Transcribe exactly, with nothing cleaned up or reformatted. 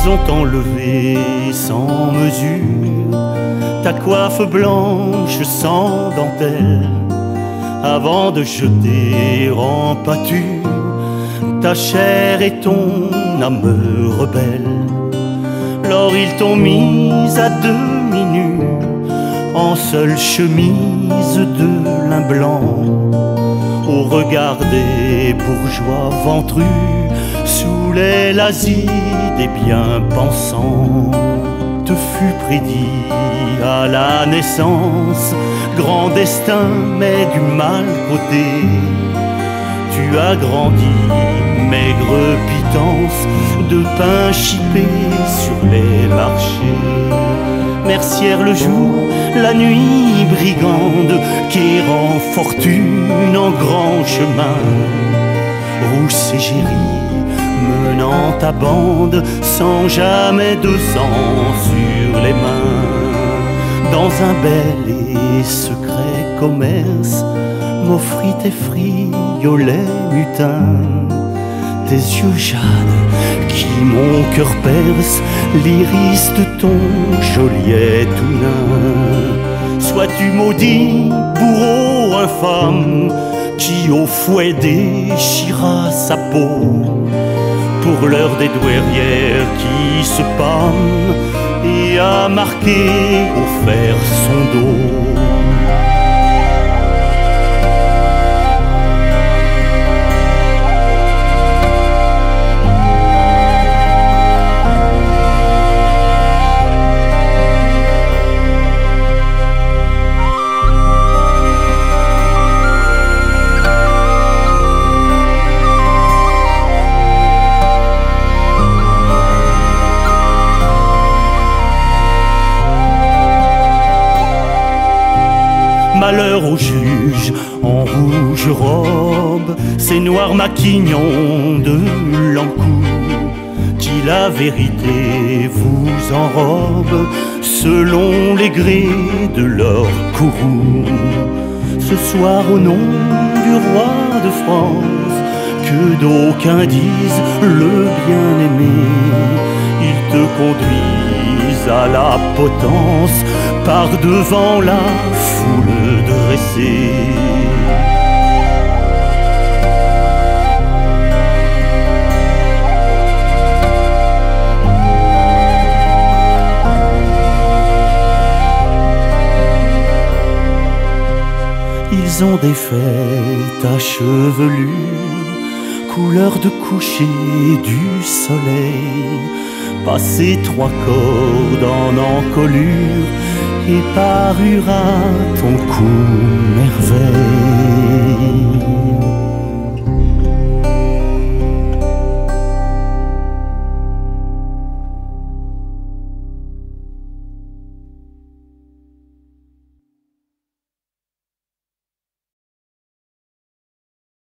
Ils ont enlevé sans mesure ta coiffe blanche sans dentelle, avant de jeter en pâture ta chair et ton âme rebelle. Lors ils t'ont mise à demi-nue, en seule chemise de lin blanc, au regard des bourgeois ventrus, sous les lazis des bien-pensants. Te fut prédit à la naissance grand destin, mais du mal côté. Tu as grandi, maigre pitance, de pain chipé sur les marchés. Mercière le jour, la nuit brigande, quérant fortune en grand chemin. Rousse égérie, menant ta bande, sans jamais de sang sur les mains. Dans un bel et secret commerce, m'offrit tes friolets mutins, tes yeux jades qui mon cœur perce, l'iris de ton geôlier tout nain. Sois-tu maudit, bourreau infâme, qui au fouet déchira sa peau, pour l'heure des douairières qui se pâment, et a marqué au fer son dos. Malheur au juge en rouge robe, ces noirs maquignons de l'encours, qui la vérité vous enrobe selon les grés de leur courroux. Ce soir au nom du roi de France, que d'aucuns disent le bien-aimé, ils te conduisent à la potence par devant la foule dressée. Ils ont défait ta chevelure, couleur de coucher du soleil, passé trois cordes en encolure, et parure à ton cou merveille.